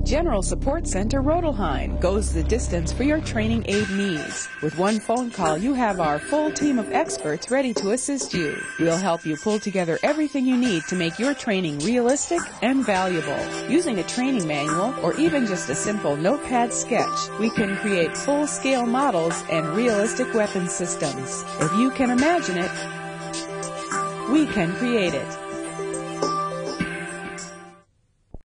General Support Center Rödelheim goes the distance for your training aid needs. With one phone call, you have our full team of experts ready to assist you. We'll help you pull together everything you need to make your training realistic and valuable. Using a training manual or even just a simple notepad sketch, we can create full-scale models and realistic weapon systems. If you can imagine it, we can create it.